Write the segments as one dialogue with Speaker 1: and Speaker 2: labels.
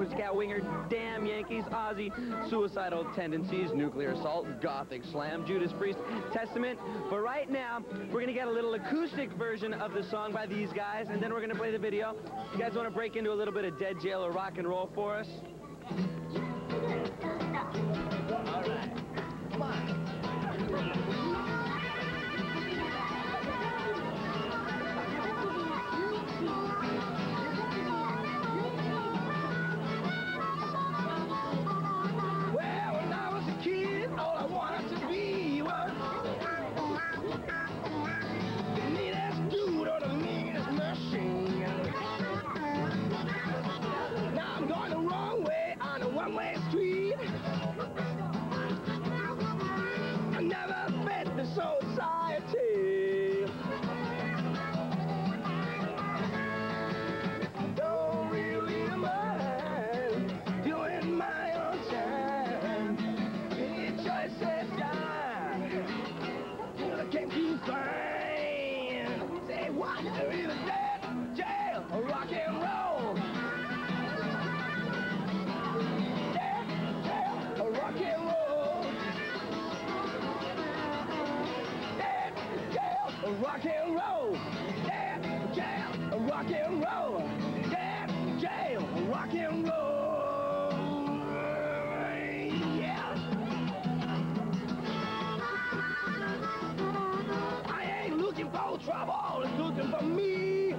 Speaker 1: Pussycat Winger, Damn Yankees, Ozzy, Suicidal Tendencies, Nuclear Assault, Gothic Slam, Judas Priest, Testament. But right now, we're going to get a little acoustic version of the song by these guys, and then we're going to play the video. You guys want to break into a little bit of Dead Jail or rock and roll for us? All right. Come on. Rock and roll, dead jail, rock and roll, dead jail, rock and roll, yeah. I ain't looking for trouble, it's looking for me.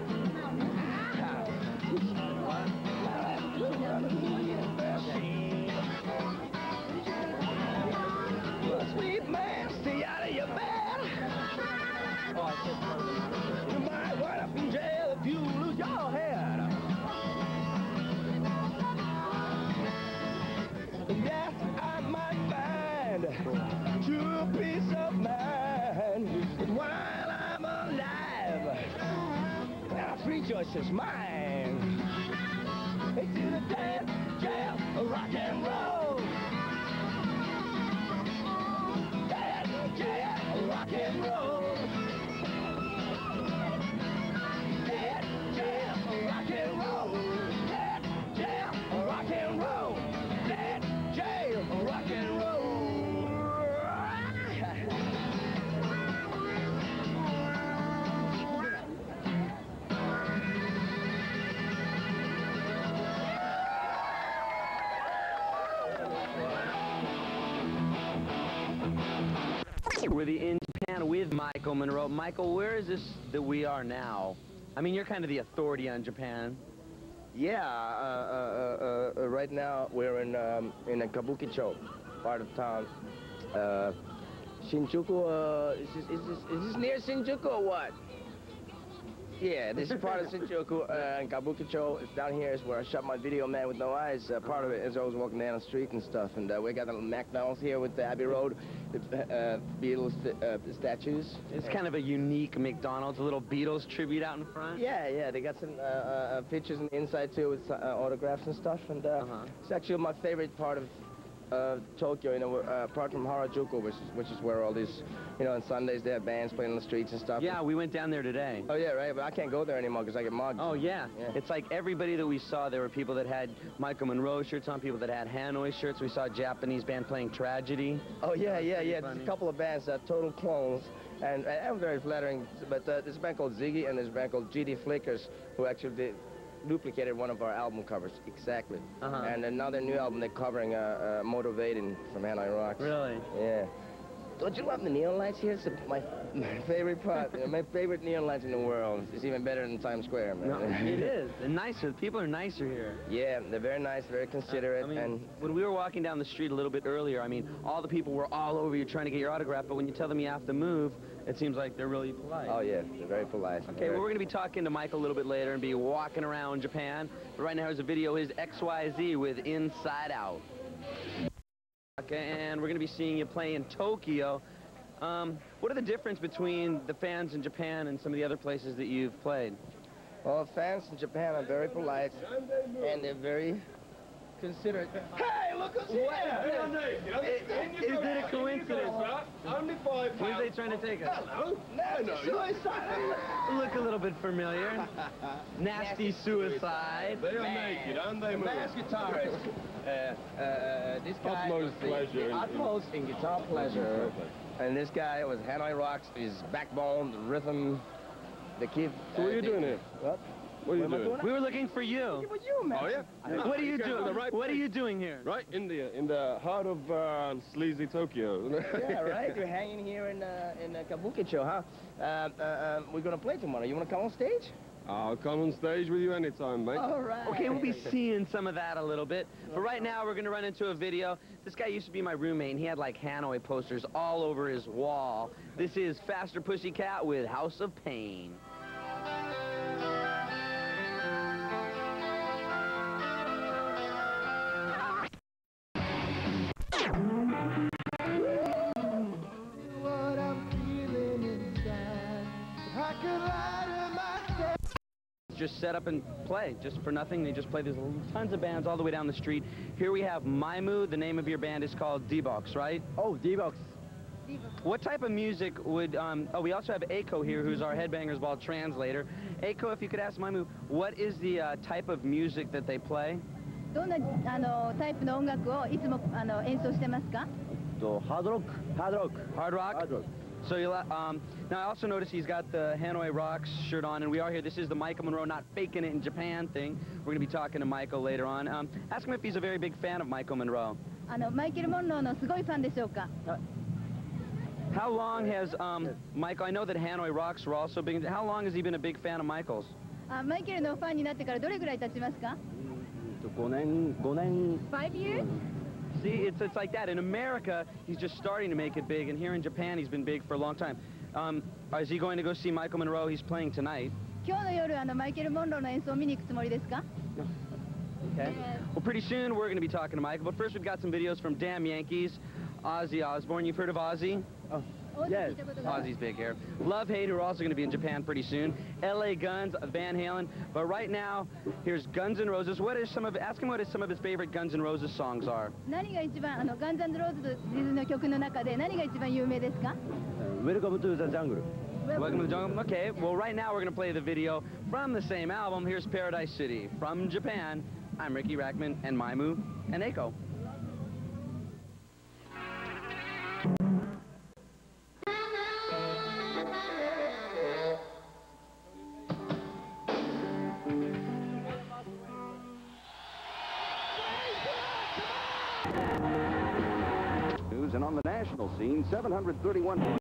Speaker 1: Sweet man, stay out of your bed. You might wind up in jail if you lose your head. Yes, I might find true peace of mind while I'm alive. Now free choice is mine. It's in the dead jail, rock and roll. Dead jail, rock and roll. We're in Japan with Michael Monroe. Michael, where is this that we are now? I mean, you're kind of the authority on Japan.
Speaker 2: Yeah, right now we're in a Kabukicho part of town. Shinjuku, is this near Shinjuku or what? Yeah, this is part of Shinjuku, and Kabukicho is down here is where I shot my video, Man with No Eyes. Part of it is I was walking down the street and stuff, and we got the McDonald's here with the Abbey Road, the Beatles statues.
Speaker 1: It's kind of a unique McDonald's, a little Beatles tribute out in front.
Speaker 2: Yeah, they got some pictures on the inside too with autographs and stuff, and it's actually my favorite part of Tokyo, you know, apart from Harajuku, which is where all these, you know, on Sundays they have bands playing on the streets and stuff.
Speaker 1: Yeah, we went down there today.
Speaker 2: Oh yeah, right, but I can't go there anymore because I get mugged.
Speaker 1: Oh yeah. It's like everybody that we saw, there were people that had Michael Monroe shirts on, people that had Hanoi shirts. We saw a Japanese band playing Tragedy.
Speaker 2: Oh yeah, there's a couple of bands, total clones, and I'm very flattering, but there's a band called Ziggy and there's a band called GD Flickers who actually duplicated one of our album covers, exactly. And another new album they're covering, Motivating from Hanoi Rocks.
Speaker 1: Really?
Speaker 2: Yeah. Don't you love the neon lights here? It's my favorite part. You know, my favorite neon lights in the world. It's even better than Times Square, man.
Speaker 1: No, it is. And nicer. People are nicer here.
Speaker 2: Yeah, they're very nice, very considerate.
Speaker 1: I mean,
Speaker 2: and
Speaker 1: when we were walking down the street a little bit earlier, I mean, all the people were all over you trying to get your autograph, but when you tell them you have to move, it seems like they're really polite.
Speaker 2: Oh, yeah, they're very polite.
Speaker 1: Okay, well, we're going to be talking to Michael a little bit later and be walking around Japan. But right now, here's a video, his XYZ with Inside Out. Okay, and we're going to be seeing you play in Tokyo. What are the difference between the fans in Japan and some of the other places that you've played?
Speaker 2: Well, fans in Japan are very polite, and they're very considered. Hey, look who's here!
Speaker 1: Is it a coincidence?
Speaker 3: Only 5
Speaker 1: Where's they trying to take us?
Speaker 3: Hello.
Speaker 2: Nasty suicide!
Speaker 1: Look a little bit familiar. Nasty suicide.
Speaker 3: They are naked, aren't they,
Speaker 2: Bass guitarist. This guy was the utmost in guitar pleasure. And this guy was Hanoi Rocks, his backbone, the rhythm, the kid.
Speaker 3: So what are you doing here?
Speaker 2: What?
Speaker 3: What are you doing?
Speaker 1: We were looking for you.
Speaker 2: What you, man?
Speaker 3: Oh, yeah?
Speaker 1: What are you doing? What are you doing here?
Speaker 3: Right in the heart of sleazy Tokyo.
Speaker 2: Yeah, right. You're hanging here in Kabukicho, huh? We're gonna play tomorrow. You wanna come on stage?
Speaker 3: I'll come on stage with you anytime, mate.
Speaker 2: All right.
Speaker 1: Okay, we'll be seeing some of that a little bit. But right now, we're going to run into a video. This guy used to be my roommate, and he had, like, Hanoi posters all over his wall. This is Faster Pussycat with House of Pain. Just set up and play, just for nothing. They just play. There's tons of bands all the way down the street. Here we have Maimu. The name of your band is called D-Box, right?
Speaker 2: Oh, D-Box.
Speaker 1: What type of music would, oh, we also have Eiko here, who's our Headbangers Ball translator. Eiko, if you could ask Maimu, what is the type of music that they play?
Speaker 4: どんなタイプの音楽をいつも演奏してますか?
Speaker 2: Hard rock.
Speaker 1: Hard rock?
Speaker 2: Hard rock.
Speaker 1: So you'll, now I also noticed he's got the Hanoi Rocks shirt on, and we are here. This is the Michael Monroe Not Faking It in Japan thing. We're going to be talking to Michael later on. Ask him if he's a very big fan of Michael Monroe.
Speaker 4: マイケル・モンローのすごいファンでしょうか?
Speaker 1: How long has, Michael, I know that Hanoi Rocks were also big. How long has he been a big fan of Michael's?
Speaker 4: マイケルのファンになってからどれぐらい経ちますか?
Speaker 2: 5年。
Speaker 4: 5 years?
Speaker 1: See, it's like that. In America, he's just starting to make it big, and here in Japan, he's been big for a long time. Is he going to go see Michael Monroe? He's playing tonight.
Speaker 4: 今日の夜マイケル・モンローの演奏を見に行くつもりですか?
Speaker 1: Okay. Well, pretty soon, we're going to be talking to Michael, but first we've got some videos from Damn Yankees. Ozzy Osbourne, you've heard of Ozzy?
Speaker 2: Oh,
Speaker 4: yes.
Speaker 1: Ozzy's big here. Love Hate, who are also going to be in Japan pretty soon. LA Guns, Van Halen. But right now, here's Guns N' Roses. Ask him what some of his favorite Guns N' Roses songs are.
Speaker 4: 何が一番ガンズ&ローズの曲の中で何が一番有名ですか?
Speaker 2: Welcome to the jungle.
Speaker 1: Welcome to the jungle. Okay, well, right now we're going to play the video from the same album. Here's Paradise City. From Japan, I'm Ricky Rackman and Maimu and Eiko.
Speaker 5: And on the national scene, 731.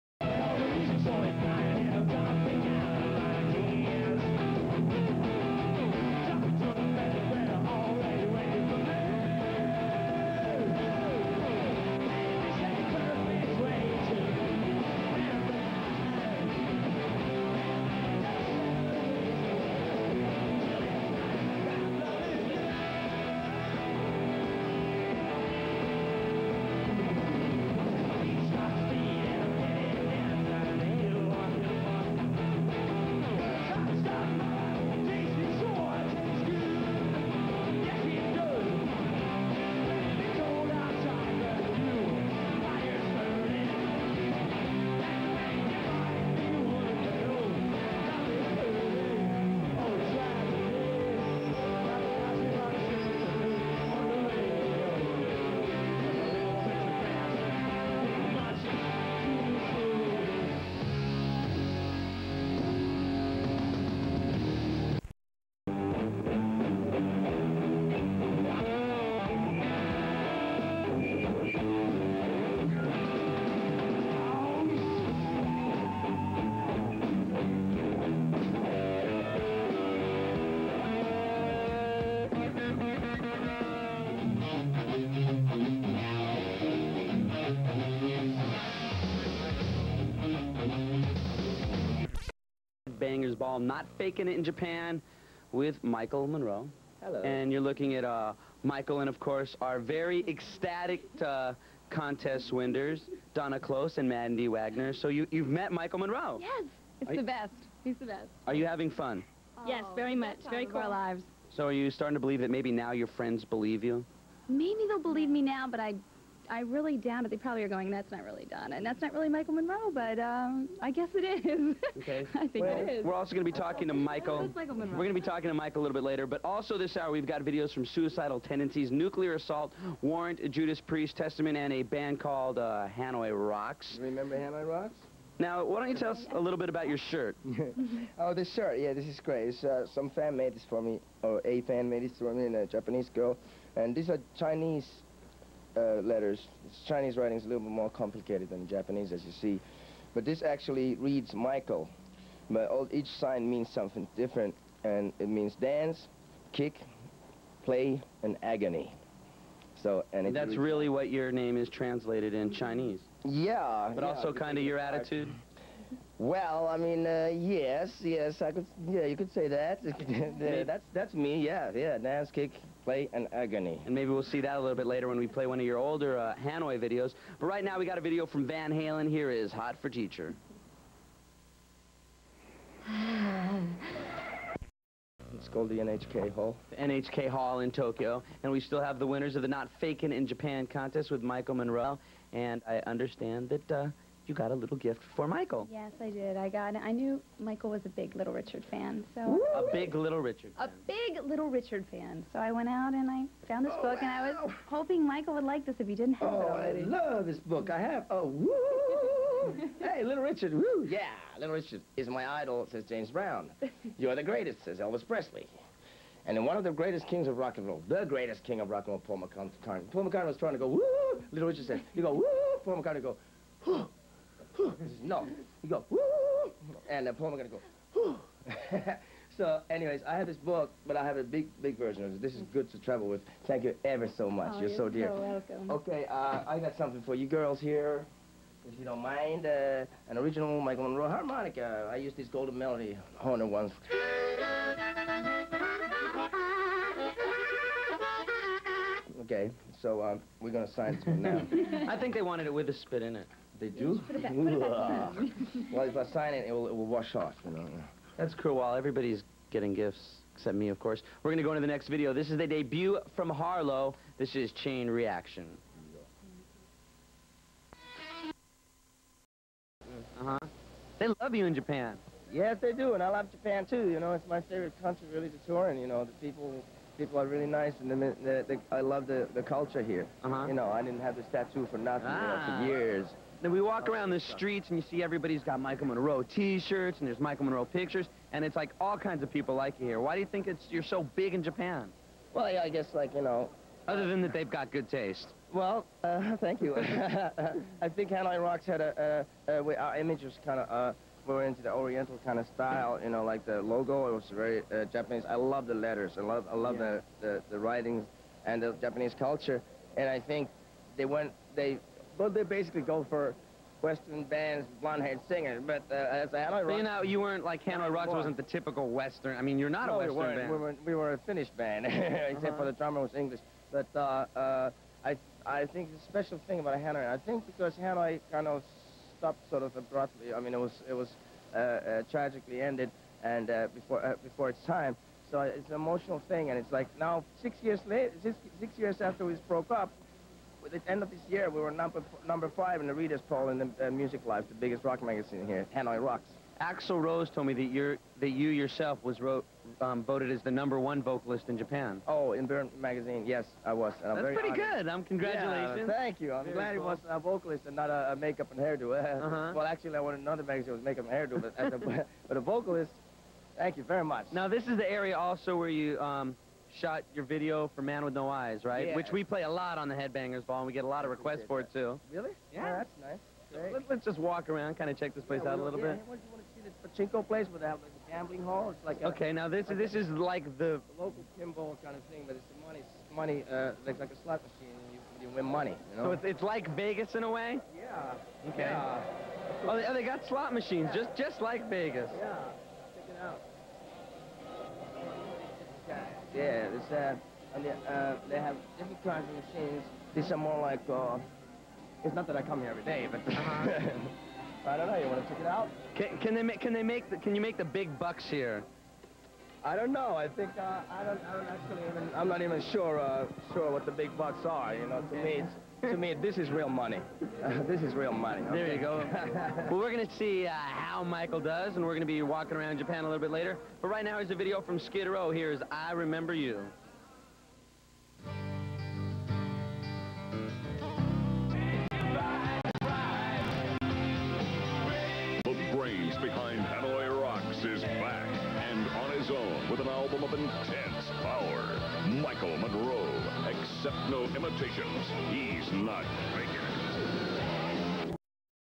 Speaker 1: Bangers Ball, Not Faking It in Japan with Michael Monroe.
Speaker 2: Hello.
Speaker 1: And you're looking at Michael and, of course, our very ecstatic contest winners, Donna Close and Mandy Wagner. So you've met Michael Monroe.
Speaker 6: Yes, it's the best. He's the best.
Speaker 1: Are you having fun?
Speaker 6: Yes, very much. Very cool. Our lives.
Speaker 1: So are you starting to believe that maybe now your friends believe you?
Speaker 4: Maybe they'll believe me now, but I really doubt it. They probably are going, that's not really Donna, and that's not really Michael Monroe, but I guess it is.
Speaker 1: Okay.
Speaker 4: I think it is.
Speaker 1: We're also going to be talking to Michael.
Speaker 4: It's Michael Monroe.
Speaker 1: We're going to be talking to Michael a little bit later, but also this hour we've got videos from Suicidal Tendencies, Nuclear Assault, Warrant, Judas Priest, Testament, and a band called Hanoi Rocks.
Speaker 2: Remember Hanoi Rocks?
Speaker 1: Now, why don't you tell us a little bit about your shirt?
Speaker 2: Oh, this shirt, yeah, this is great. It's, some fan made this for me, or a fan made this for me, and a Japanese girl. And these are Chinese letters. It's Chinese writing is a little bit more complicated than Japanese, as you see. But this actually reads Michael. But each sign means something different, and it means dance, kick, play, and agony. So, and
Speaker 1: That's really what your name is translated in Chinese.
Speaker 2: Yeah.
Speaker 1: But also kind of your attitude?
Speaker 2: Well, I mean, yes, I could, yeah, you could say that. That's me, yeah, dance, kick, play, and agony.
Speaker 1: And maybe we'll see that a little bit later when we play one of your older Hanoi videos. But right now we got a video from Van Halen. Here is Hot for Teacher.
Speaker 2: It's called the NHK Hall.
Speaker 1: The NHK Hall in Tokyo. And we still have the winners of the Not Fakin' in Japan contest with Michael Monroe. And I understand that you got a little gift for Michael.
Speaker 4: Yes, I did. I knew Michael was a big Little Richard fan, so...
Speaker 1: A big Little Richard fan.
Speaker 4: A big Little Richard fan. So I went out and I found this book, and I was hoping Michael would like this if he didn't have it already.
Speaker 2: I love this book. I have, woo! Hey, Little Richard, woo! Yeah, Little Richard is my idol, says James Brown. You're the greatest, says Elvis Presley. And then one of the greatest kings of rock and roll, the greatest king of rock and roll, Paul McCartney. Paul McCartney was trying to go, woo! Little Richard said, you go, woo! Paul McCartney go, whoo! No, you go, woo! And then Paul McCartney go, whoo! So, anyways, I have this book, but I have a big version of it. This is good to travel with. Thank you ever so much. You're so dear.
Speaker 4: So welcome.
Speaker 2: Okay, I got something for you girls here, if you don't mind. An original Michael Monroe harmonica. I used this Golden Melody Horner once. Okay, so we're gonna sign this one now.
Speaker 1: I think they wanted it with a spit in it.
Speaker 2: They do?
Speaker 4: Put it back in.
Speaker 2: Well, if I sign it, it will wash off, you know.
Speaker 1: That's cool. While everybody's getting gifts, except me, of course. We're going to go into the next video. This is the debut from Harlow. This is Chain Reaction. Uh-huh. They love you in Japan.
Speaker 2: Yes, they do, and I love Japan, too. You know, it's my favorite country, really, to tour in. You know, the people are really nice, and I love the culture here.
Speaker 1: Uh-huh.
Speaker 2: You know, I didn't have this tattoo for nothing, you know, for years.
Speaker 1: Then we walk around the streets and you see everybody's got Michael Monroe t-shirts and there's Michael Monroe pictures, and it's like all kinds of people like you here. Why do you think you're so big in Japan?
Speaker 2: Well, yeah, I guess, like, you know...
Speaker 1: Other than that they've got good taste.
Speaker 2: Well, thank you. I think Hanoi Rocks had our image was kind of, we were into the Oriental kind of style, you know, like the logo, it was very Japanese. I love the letters, I love the writings and the Japanese culture, and I think they basically go for Western bands, blonde-haired singers, but as a Hanoi Rocks...
Speaker 1: So, you know, you weren't like Hanoi Rocks wasn't the typical Western, I mean, you're not a Western band.
Speaker 2: We were a Finnish band, except for the drummer was English. But I think the special thing about Hanoi, I think because Hanoi kind of stopped sort of abruptly. I mean, it was tragically ended and before its time. So it's an emotional thing, and it's like now 6 years later, 6 years after we broke up, at the end of this year, we were number 5 in the Reader's poll in the Music Life, the biggest rock magazine here, Hanoi Rocks.
Speaker 1: Axl Rose told me that you yourself was voted as the #1 vocalist in Japan.
Speaker 2: Oh, in Burn magazine, yes, I was. And
Speaker 1: That's pretty good. Congratulations.
Speaker 2: Yeah, thank you. I'm glad he was a vocalist and not a makeup and hairdo. Well, actually, I wanted another magazine with makeup and hairdo, but a vocalist. Thank you very much.
Speaker 1: Now, this is the area also where you shot your video for Man with No Eyes, right?
Speaker 2: Yeah.
Speaker 1: Which we play a lot on the Headbangers Ball, and we get a lot of requests for it, too.
Speaker 2: Really?
Speaker 1: Yeah.
Speaker 2: Oh, that's nice. Great.
Speaker 1: Let's just walk around, kind of check this place out a little bit.
Speaker 2: What do you want to see? This pachinko place where they have like a gambling hall? It's like
Speaker 1: Okay, now this is like the
Speaker 2: local pinball kind of thing, but it's the money, like a slot machine, and you win money, you know?
Speaker 1: So it's like Vegas in a way?
Speaker 2: Yeah.
Speaker 1: Okay.
Speaker 2: Yeah.
Speaker 1: Oh, they got slot machines, just like Vegas.
Speaker 2: Yeah. Check it out. Yeah, they have different kinds of machines. These are more like, it's not that I come here every day, but I don't know. You want to check it out?
Speaker 1: Can you make the big bucks here?
Speaker 2: I don't know. I think I don't actually even. I'm not even sure what the big bucks are. You know, to me, this is real money. This is real money. Okay?
Speaker 1: There you go. Well, we're going to see how Michael does, and we're going to be walking around Japan a little bit later. But right now, here's a video from Skid Row. Here's I Remember You.
Speaker 6: The brains behind Hanoi Rocks is back, and on his own with an album of intense power. Michael Monroe, accept no imitations. He's not faking it.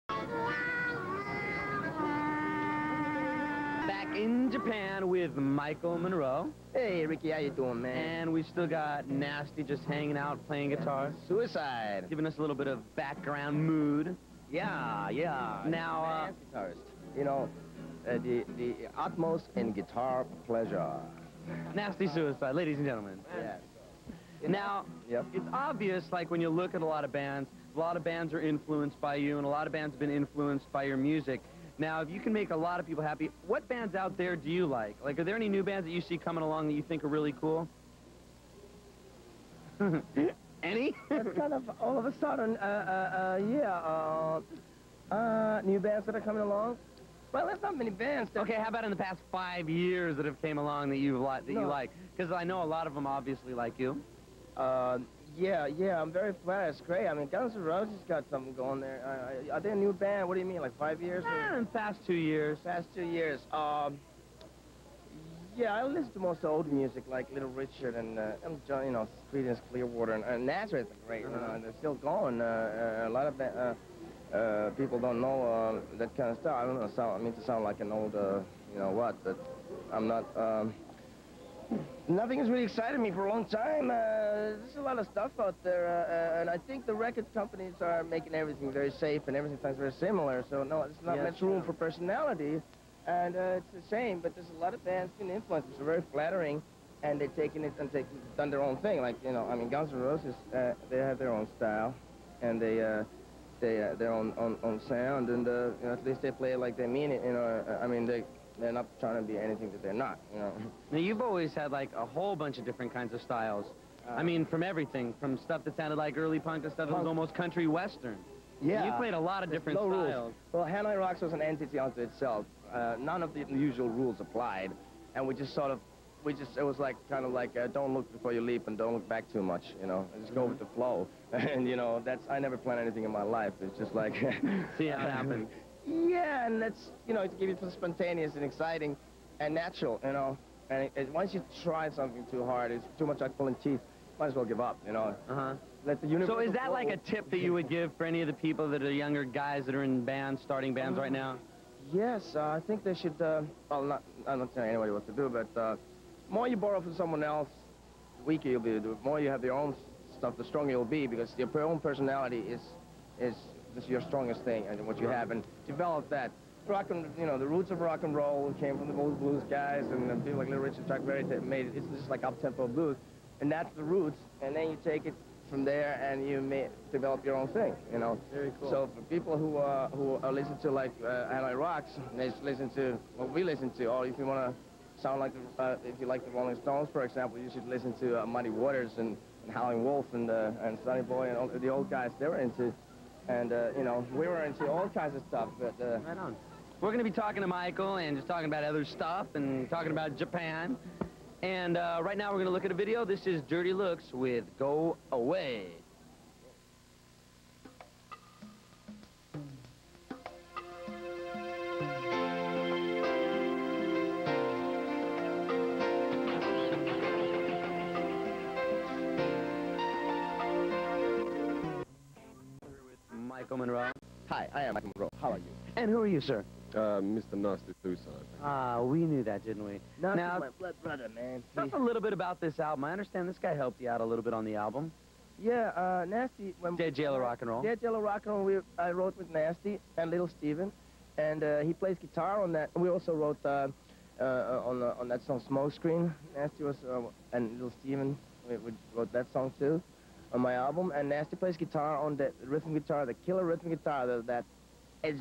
Speaker 1: Back in Japan with Michael Monroe.
Speaker 2: Hey, Ricky, how you doing, man?
Speaker 1: And we've still got Nasty just hanging out, playing guitar,
Speaker 2: Suicide.
Speaker 1: giving us a little bit of background mood.
Speaker 2: Yeah.
Speaker 1: Now,
Speaker 2: guitarist. You know, the utmost in guitar pleasure.
Speaker 1: Nasty Suicide, ladies and gentlemen.
Speaker 2: Yes.
Speaker 1: Now,
Speaker 2: Yep.
Speaker 1: it's obvious, like, when you look at a lot of bands are influenced by you, and a lot of bands have been influenced by your music. Now, if you can make a lot of people happy, what bands out there do you like? Like, are there any new bands that you see coming along that you think are really cool? Any?
Speaker 2: It's kind of all of a sudden, new bands that are coming along. Well, there's not many bands.
Speaker 1: Okay, how about in the past 5 years that have came along that you like? Because I know a lot of them obviously like you.
Speaker 2: Yeah, I'm very flattered. It's great. I mean, Guns N' Roses got something going there. Are they a new band? What do you mean, like 5 years?
Speaker 1: In the past 2 years.
Speaker 2: Past 2 years. Yeah, I listen to most old music, like Little Richard and John, you know, Creedence Clearwater and Nazareth are great. You know, and they're still going. A lot of people don't know that kind of stuff. I don't know. I mean to sound like an old, you know what, but I'm not. Nothing has really excited me for a long time. There's a lot of stuff out there, and I think the record companies are making everything very safe and everything sounds very similar. So no, there's not much room for personality, and it's a shame. But there's a lot of bands being influenced, which are very flattering, and they've taken it and done their own thing. Like, you know, I mean, Guns N' Roses, they have their own style, and their own sound, and you know, at least they play it like they mean it. You know, I mean they're not trying to be anything that they're not, you know.
Speaker 1: Now, you've always had, like, a whole bunch of different kinds of styles. I mean, from everything, from stuff that sounded like early punk to stuff that was almost country western.
Speaker 2: Yeah.
Speaker 1: You played a lot of different styles.
Speaker 2: Rules. Well, Hanoi Rocks was an entity unto itself. None of the usual rules applied, and we just sort of, it was like, kind of like, don't look before you leap and don't look back too much, you know. Just go with the flow. And, you know, I never planned anything in my life. It's just like...
Speaker 1: See how it happened.
Speaker 2: Yeah, and that's, you know, to give it spontaneous and exciting and natural, you know. And once you try something too hard, it's too much like pulling teeth, might as well give up, you know. Let the universe.
Speaker 1: So is that like a tip that you would give for any of the people that are younger guys that are in bands, starting bands right now?
Speaker 2: Yes, I think they should, well, I'm not telling anybody what to do, but the more you borrow from someone else, the weaker you'll be. The more you have your own stuff, the stronger you'll be, because your own personality is your strongest thing, and what you have, and develop that. You know, the roots of rock and roll came from the old blues guys, and people like Little Richard, Chuck Berry made it. It's just like up-tempo blues, and that's the roots, and then you take it from there, and you may develop your own thing, you know.
Speaker 1: Very cool.
Speaker 2: So for people who listen to, like, Hanoi Rocks, they listen to what we listen to, or if you want to sound like, if you like the Rolling Stones, for example, you should listen to Muddy Waters and Howlin' Wolf and Sonny Boy and all the old guys they were into. And, you know, we were into all kinds of stuff, but...
Speaker 1: Right on. We're going to be talking to Michael and just talking about other stuff and talking about Japan. And right now we're going to look at a video. This is Dirty Looks with Go Away. Michael Monroe.
Speaker 2: Hi, I am Michael Monroe. How are you?
Speaker 1: And who are you, sir?
Speaker 3: Mr. Nasty Suicide.
Speaker 1: We knew that, didn't we?
Speaker 2: Now, my blood brother, man.
Speaker 1: Tell us a little bit about this album. I understand this guy helped you out a little bit on the album.
Speaker 2: Yeah, Nasty...
Speaker 1: Dead Yellow Rock and Roll.
Speaker 2: Dead Yellow Rock and Roll, I wrote with Nasty and Little Steven, and he plays guitar on that. We also wrote on that song Smokescreen. Nasty was, and Little Steven, we wrote that song too on my album, and Nasty plays guitar on that rhythm guitar, the killer rhythm guitar, that edge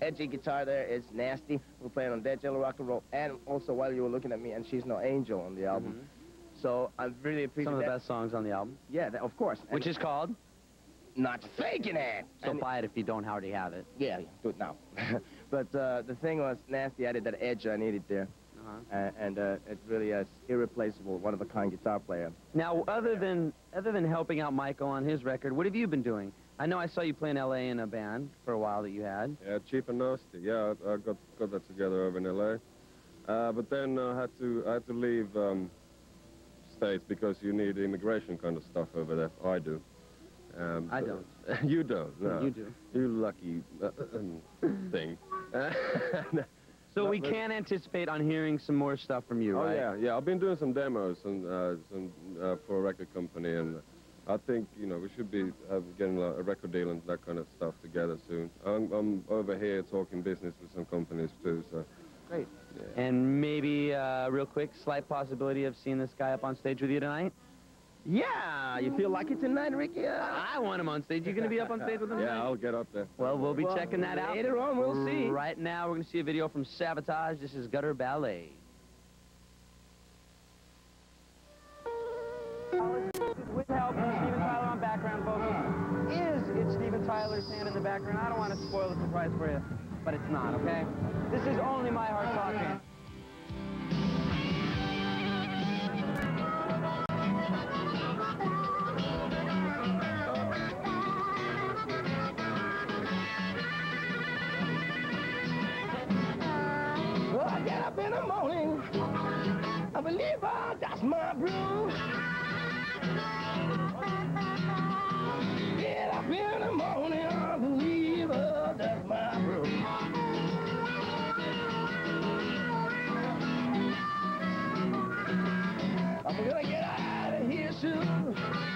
Speaker 2: edgy guitar there is Nasty. We're playing on Dead Yellow Rock and Roll, and also While You Were Looking at Me and She's No Angel on the album. So I really appreciate
Speaker 1: Some of the
Speaker 2: that.
Speaker 1: best songs on the album.
Speaker 2: Yeah, of course.
Speaker 1: Which is called?
Speaker 2: Not Faking It.
Speaker 1: So buy it if you don't already have it.
Speaker 2: Yeah, do it now. But the thing was, Nasty added that edge I needed there. And it's really a irreplaceable, one-of-a-kind guitar player.
Speaker 1: Now, other than helping out Michael on his record, what have you been doing? I know I saw you play in L.A. in a band for a while that you had.
Speaker 3: Yeah, Cheap and Nasty. Yeah, I got that together over in L.A. But then I had to leave States because you need immigration kind of stuff over there. I do.
Speaker 1: I don't.
Speaker 3: You don't. No.
Speaker 1: You do.
Speaker 3: You lucky thing.
Speaker 1: So we can anticipate on hearing some more stuff from you, right?
Speaker 3: Oh yeah. I've been doing some demos and for a record company, and I think we should be getting a record deal and that kind of stuff together soon. I'm over here talking business with some companies too. So
Speaker 1: great.
Speaker 3: Yeah.
Speaker 1: And maybe real quick, slight possibility of seeing this guy up on stage with you tonight.
Speaker 2: Yeah, you feel like it tonight, Ricky?
Speaker 1: I want him on stage. You going to be up on stage with him tonight?
Speaker 3: Yeah, I'll get up there.
Speaker 1: Well, we'll be checking that out.
Speaker 2: Later on, we'll see.
Speaker 1: Right now, we're going to see a video from Sabotage. This is Gutter Ballet. With help from Steven Tyler on background vocals. It's Steven Tyler's hand in the background? I don't want to spoil the surprise for you, but it's not, okay? This is Only My Heart Talking.
Speaker 2: Well, I get up in the morning, I believe I dust my broom. Get up in the morning, I believe I dust my broom. I'm gonna get out of here soon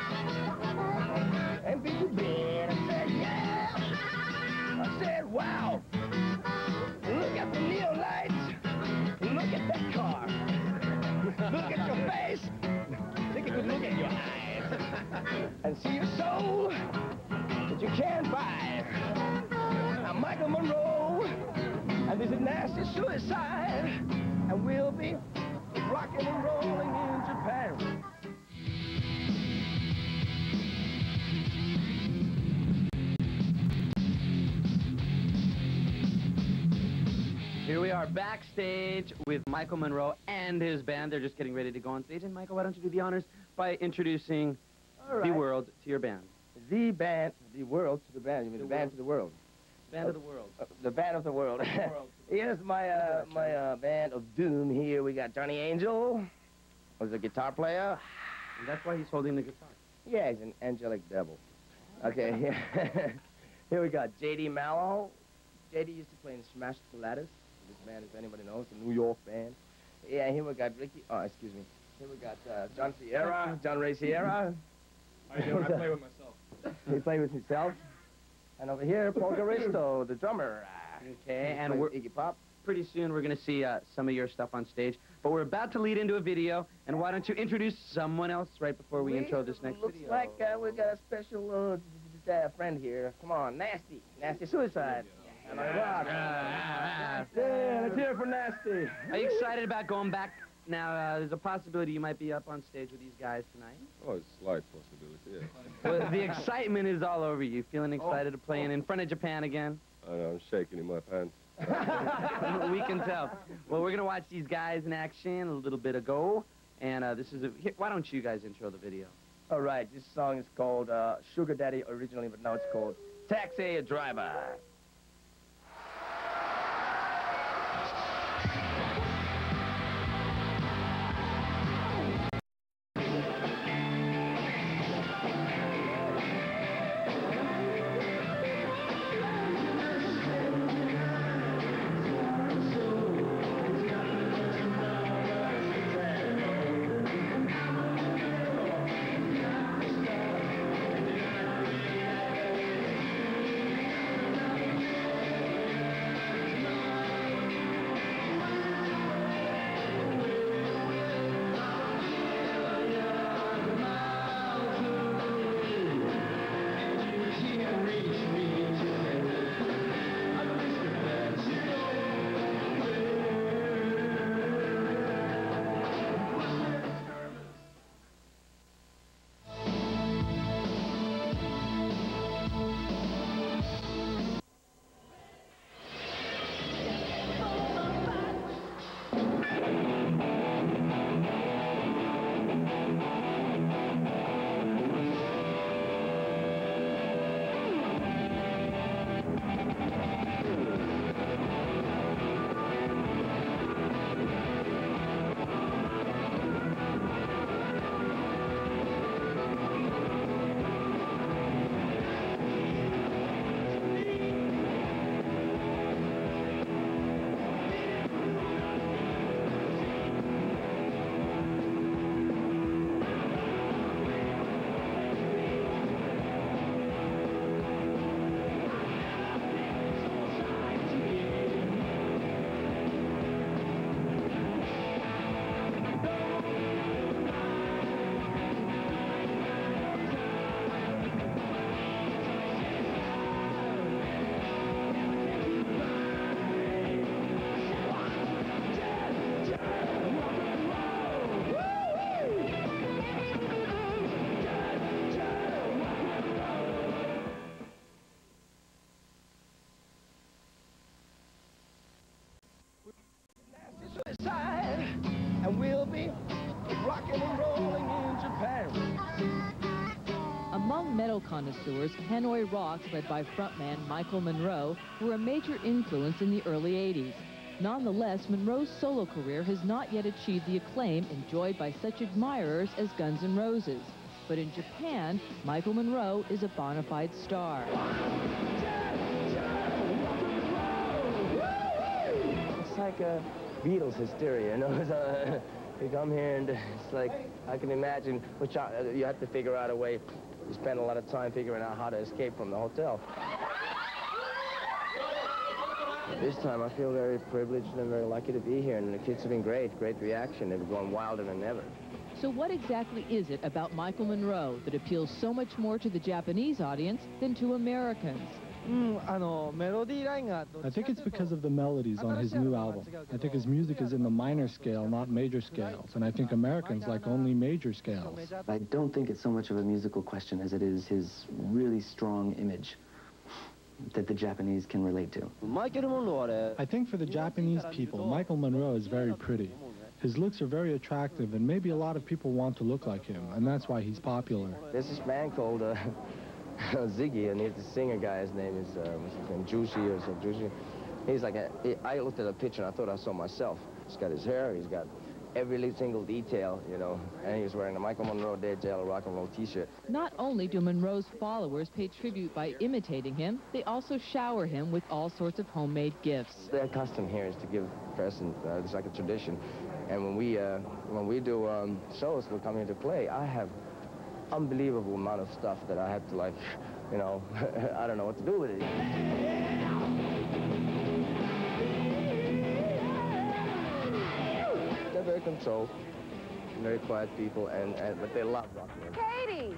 Speaker 2: and be to bed. I said, yeah. I said, wow. Look at the neon lights. Look at that car. Look at your face. Take a good look at your eyes. And see your soul that you can't buy. I'm Michael Monroe, and this is Nasty Suicide. And we'll be rocking and rolling in Japan.
Speaker 1: Here we are backstage with Michael Monroe and his band. They're just getting ready to go on stage. And Michael, why don't you do the honors by introducing the world to your band?
Speaker 2: The band, the world to the band. You mean the band to the world?
Speaker 1: Band of the world.
Speaker 2: The band of the world. Here's my band of doom. Here we got Johnny Angel, who's a guitar player.
Speaker 1: And that's why he's holding the guitar.
Speaker 2: Yeah, he's an angelic devil. Okay, here we got J.D. Mallow. J.D. used to play in Smash Pilatus. This band, if anybody knows, a New York band. Yeah, here we got Ricky. Oh, excuse me. Here we got John Sierra, John Ray Sierra.
Speaker 3: I play with myself.
Speaker 2: He played with himself. And over here, Paul Garisto, the drummer.
Speaker 1: Okay, and we're
Speaker 2: Iggy Pop.
Speaker 1: pretty soon we're going to see some of your stuff on stage. But we're about to lead into a video, and why don't you introduce someone else right before we intro this next
Speaker 2: looks
Speaker 1: video?
Speaker 2: Looks like we got a special friend here. Come on, Nasty Suicide. And let's hear it for Nasty.
Speaker 1: Are you excited about going back? Now, there's a possibility you might be up on stage with these guys tonight.
Speaker 3: Oh, it's a slight possibility, yeah.
Speaker 1: Well, the excitement is all over you. Feeling excited to play in front of Japan again?
Speaker 3: I know, I'm shaking in my pants.
Speaker 1: We can tell. Well, we're going to watch these guys in action a little bit ago. And this is here, why don't you guys intro the video?
Speaker 2: All right, this song is called Sugar Daddy originally, but now it's called Taxi Driver.
Speaker 7: style connoisseurs, Hanoi Rocks, led by frontman Michael Monroe, were a major influence in the early 80s. Nonetheless, Monroe's solo career has not yet achieved the acclaim enjoyed by such admirers as Guns N' Roses. But in Japan, Michael Monroe is a bona fide star.
Speaker 2: It's like a Beatles hysteria, you know? You come here and it's like, I can imagine, which you have to figure out a way. You spend a lot of time figuring out how to escape from the hotel. This time I feel very privileged and very lucky to be here, and the kids have been great reaction. They've gone wilder than ever.
Speaker 7: So what exactly is it about Michael Monroe that appeals so much more to the Japanese audience than to Americans?
Speaker 8: I think it's because of the melodies on his new album. I think his music is in the minor scale, not major scales, and I think Americans like only major scales.
Speaker 9: I don't think it's so much of a musical question as it is his really strong image that the Japanese can relate to.
Speaker 8: I think for the Japanese people, Michael Monroe is very pretty. His looks are very attractive, and maybe a lot of people want to look like him, and that's why he's popular.
Speaker 2: There's this man called Ziggy, and he's the singer guy. His name is, what's his name, Juicy or something. Juicy. He's like, I looked at a picture and I thought I saw myself. He's got his hair, he's got every single detail, you know, and he was wearing a Michael Monroe Dead Jail Rock and Roll t-shirt.
Speaker 7: Not only do Monroe's followers pay tribute by imitating him, they also shower him with all sorts of homemade gifts.
Speaker 2: Their custom here is to give presents. It's like a tradition. And when we do shows, we'll come here to play, I have unbelievable amount of stuff that I have to, like, you know, I don't know what to do with it. They're very controlled, very quiet people, but they love rock music.
Speaker 10: Katie!